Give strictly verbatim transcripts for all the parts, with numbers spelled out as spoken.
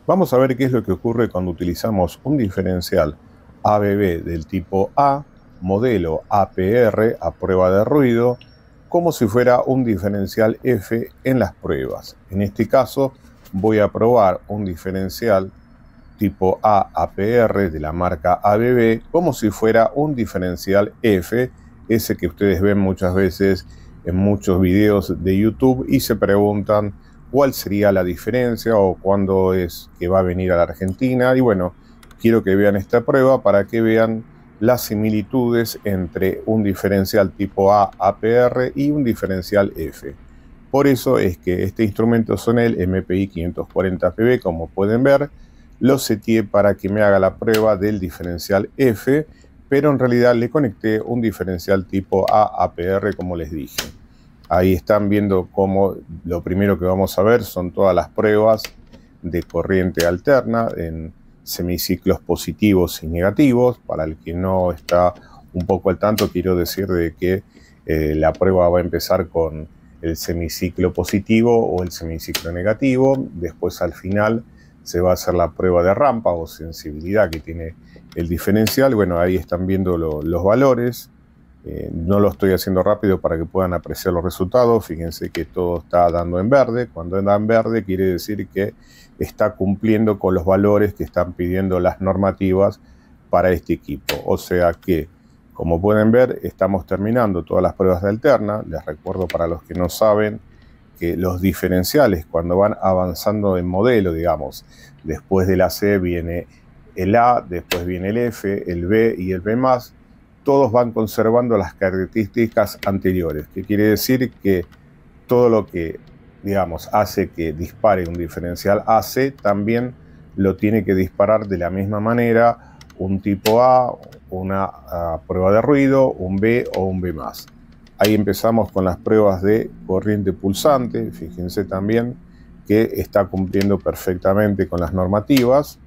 Vamos a ver qué es lo que ocurre cuando utilizamos un diferencial A B B del tipo A, modelo A P R a prueba de ruido, como si fuera un diferencial F en las pruebas. En este caso voy a probar un diferencial tipo A A P R de la marca A B B como si fuera un diferencial F, ese que ustedes ven muchas veces en muchos videos de YouTube y se preguntan cuál sería la diferencia o cuándo es que va a venir a la Argentina. Y bueno, quiero que vean esta prueba para que vean las similitudes entre un diferencial tipo A A P R y un diferencial F. Por eso es que este instrumento Sonel M P I quinientos cuarenta P B, como pueden ver, lo seteé para que me haga la prueba del diferencial F, pero en realidad le conecté un diferencial tipo A A P R, como les dije. Ahí están viendo cómo lo primero que vamos a ver son todas las pruebas de corriente alterna en semiciclos positivos y negativos. Para el que no está un poco al tanto, quiero decir de que eh, la prueba va a empezar con el semiciclo positivo o el semiciclo negativo. Después, al final, se va a hacer la prueba de rampa o sensibilidad que tiene el diferencial. Bueno, ahí están viendo lo, los valores. Eh, no lo estoy haciendo rápido para que puedan apreciar los resultados. Fíjense que todo está dando en verde. Cuando da en verde quiere decir que está cumpliendo con los valores que están pidiendo las normativas para este equipo. O sea que, como pueden ver, estamos terminando todas las pruebas de alterna. Les recuerdo, para los que no saben, que los diferenciales, cuando van avanzando en modelo, digamos, después del A C viene el A, después viene el F, el B y el B más, todos van conservando las características anteriores, que quiere decir que todo lo que, digamos, hace que dispare un diferencial A C, también lo tiene que disparar de la misma manera un tipo A, una uh, prueba de ruido, un B o un B más. Ahí empezamos con las pruebas de corriente pulsante. Fíjense también que está cumpliendo perfectamente con las normativas.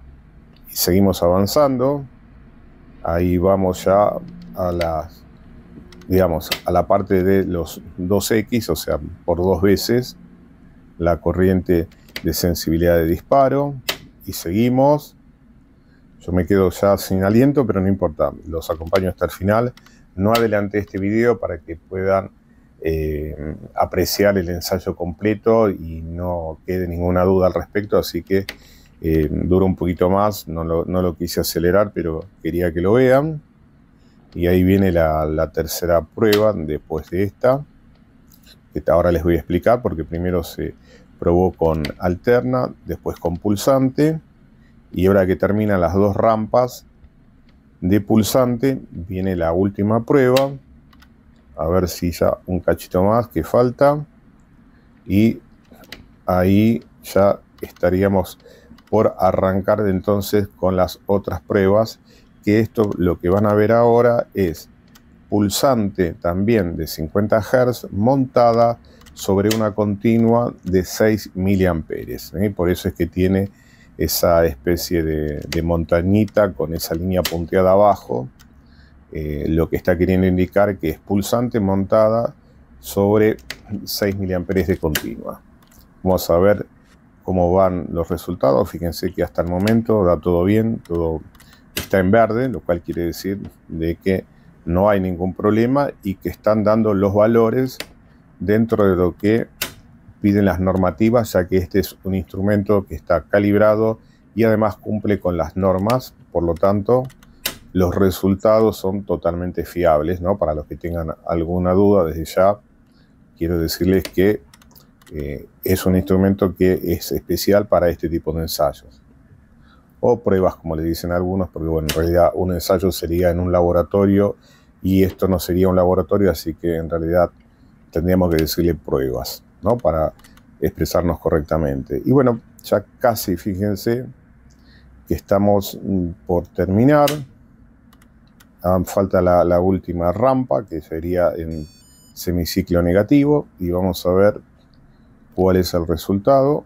Y seguimos avanzando. Ahí vamos ya a las, digamos, a la parte de los dos X, o sea, por dos veces la corriente de sensibilidad de disparo. Y seguimos. Yo me quedo ya sin aliento, pero no importa, los acompaño hasta el final. No adelanté este video para que puedan eh, apreciar el ensayo completo y no quede ninguna duda al respecto, así que eh, dura un poquito más, no lo, no lo quise acelerar, pero quería que lo vean. Y ahí viene la, la tercera prueba después de esta, que ahora les voy a explicar, porque primero se probó con alterna, después con pulsante, y ahora que terminan las dos rampas de pulsante, viene la última prueba. A ver si ya un cachito más que falta. Y ahí ya estaríamos por arrancar entonces con las otras pruebas. Que esto, lo que van a ver ahora, es pulsante también de cincuenta hercios montada sobre una continua de seis miliamperios. ¿eh? Por eso es que tiene esa especie de, de montañita con esa línea punteada abajo, eh, lo que está queriendo indicar que es pulsante montada sobre seis miliamperios de continua. Vamos a ver cómo van los resultados. Fíjense que hasta el momento da todo bien, todo está en verde, lo cual quiere decir de que no hay ningún problema y que están dando los valores dentro de lo que piden las normativas, ya que este es un instrumento que está calibrado y además cumple con las normas. Por lo tanto, los resultados son totalmente fiables, ¿no? Para los que tengan alguna duda, desde ya quiero decirles que eh, es un instrumento que es especial para este tipo de ensayos. O pruebas, como le dicen algunos, porque bueno, en realidad un ensayo sería en un laboratorio y esto no sería un laboratorio, así que en realidad tendríamos que decirle pruebas, ¿no? Para expresarnos correctamente. Y bueno, ya casi, fíjense que estamos por terminar. Ah, falta la, la última rampa, que sería en semiciclo negativo, y vamos a ver cuál es el resultado.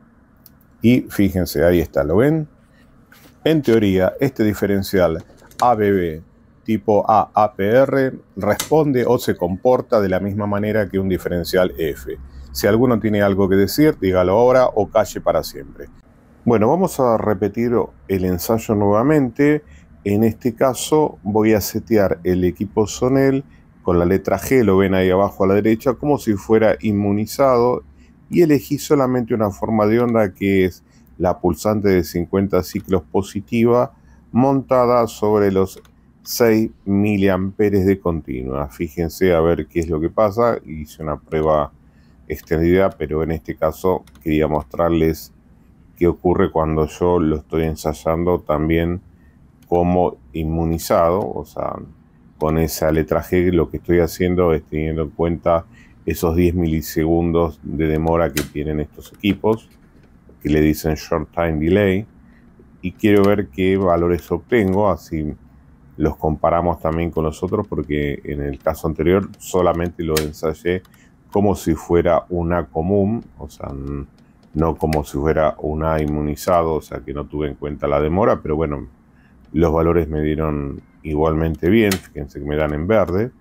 Y fíjense, ahí está, ¿lo ven? En teoría, este diferencial A B B tipo A A P R responde o se comporta de la misma manera que un diferencial F. Si alguno tiene algo que decir, dígalo ahora o calle para siempre. Bueno, vamos a repetir el ensayo nuevamente. En este caso voy a setear el equipo Sonel con la letra G, lo ven ahí abajo a la derecha, como si fuera inmunizado, y elegí solamente una forma de onda que es la pulsante de cincuenta ciclos positiva montada sobre los seis miliamperes de continua. Fíjense a ver qué es lo que pasa. Hice una prueba extendida, pero en este caso quería mostrarles qué ocurre cuando yo lo estoy ensayando también como inmunizado, o sea, con esa letra G. Lo que estoy haciendo es teniendo en cuenta esos diez milisegundos de demora que tienen estos equipos, que le dicen short time delay, y quiero ver qué valores obtengo, así los comparamos también con los otros, porque en el caso anterior solamente lo ensayé como si fuera una común, o sea, no como si fuera una inmunizado, o sea que no tuve en cuenta la demora, pero bueno, los valores me dieron igualmente bien. Fíjense que me dan en verde.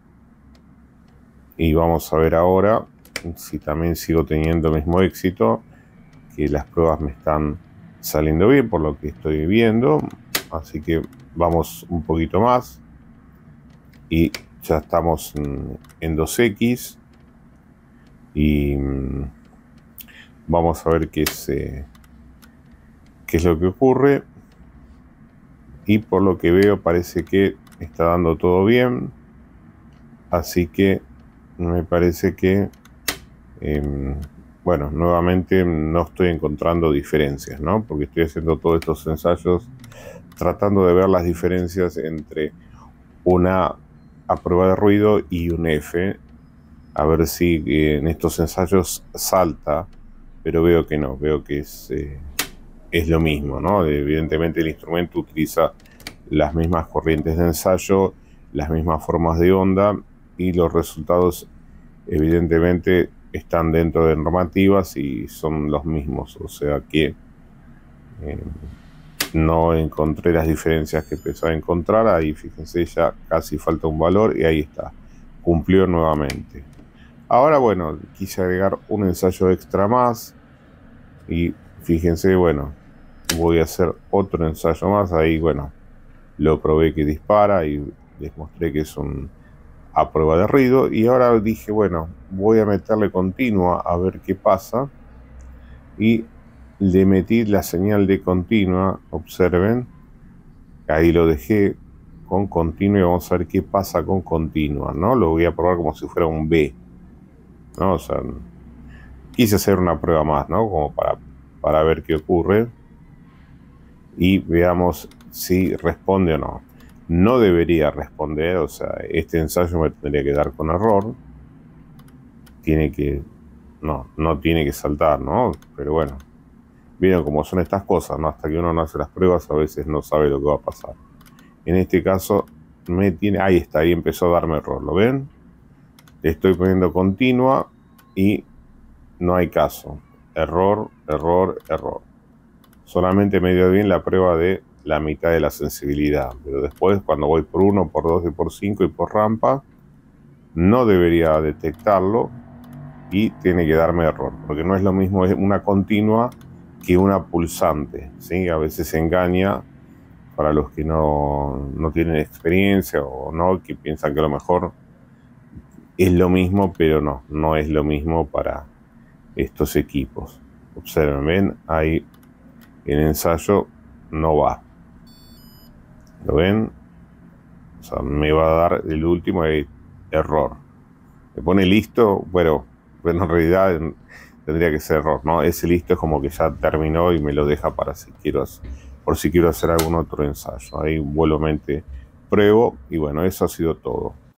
Y vamos a ver ahora si también sigo teniendo el mismo éxito, que las pruebas me están saliendo bien por lo que estoy viendo. Así que vamos un poquito más y ya estamos en dos equis y vamos a ver qué es, eh, qué es lo que ocurre. Y por lo que veo parece que está dando todo bien, así que me parece que eh, bueno, nuevamente no estoy encontrando diferencias, ¿no? Porque estoy haciendo todos estos ensayos tratando de ver las diferencias entre una a prueba de ruido y un F, a ver si eh, en estos ensayos salta, pero veo que no, veo que es, eh, es lo mismo, ¿no? Evidentemente el instrumento utiliza las mismas corrientes de ensayo, las mismas formas de onda, y los resultados evidentemente están dentro de normativas y son los mismos, o sea que eh, no encontré las diferencias que pensaba encontrar. Ahí fíjense, ya casi falta un valor y ahí está, cumplió nuevamente. Ahora bueno, quise agregar un ensayo extra más y fíjense, bueno, voy a hacer otro ensayo más. Ahí bueno, lo probé que dispara y les mostré que es un a prueba de ruido, y ahora dije bueno, voy a meterle continua a ver qué pasa, y le metí la señal de continua. Observen, ahí lo dejé con continua y vamos a ver qué pasa con continua, ¿no? Lo voy a probar como si fuera un B, ¿no? O sea, quise hacer una prueba más, ¿no? Como para, para ver qué ocurre y veamos si responde o no. No debería responder, o sea, este ensayo me tendría que dar con error. Tiene que... No, no tiene que saltar, ¿no? Pero bueno, vieron cómo son estas cosas, ¿no? Hasta que uno no hace las pruebas a veces no sabe lo que va a pasar. En este caso me tiene... Ahí está, ahí empezó a darme error, ¿lo ven? Le estoy poniendo continua y no hay caso. Error, error, error. Solamente me dio bien la prueba de la mitad de la sensibilidad, pero después cuando voy por uno, por dos y por cinco y por rampa, no debería detectarlo y tiene que darme error, porque no es lo mismo una continua que una pulsante, ¿sí? A veces se engaña para los que no, no tienen experiencia o no, que piensan que a lo mejor es lo mismo, pero no, no es lo mismo para estos equipos. Observen, ven, ahí el ensayo no va. ¿Lo ven? O sea, me va a dar el último error. Me pone listo, bueno, pero en realidad tendría que ser error, ¿no? Ese listo es como que ya terminó y me lo deja para si quiero, por si quiero hacer algún otro ensayo. Ahí vuelvamente pruebo y bueno, eso ha sido todo.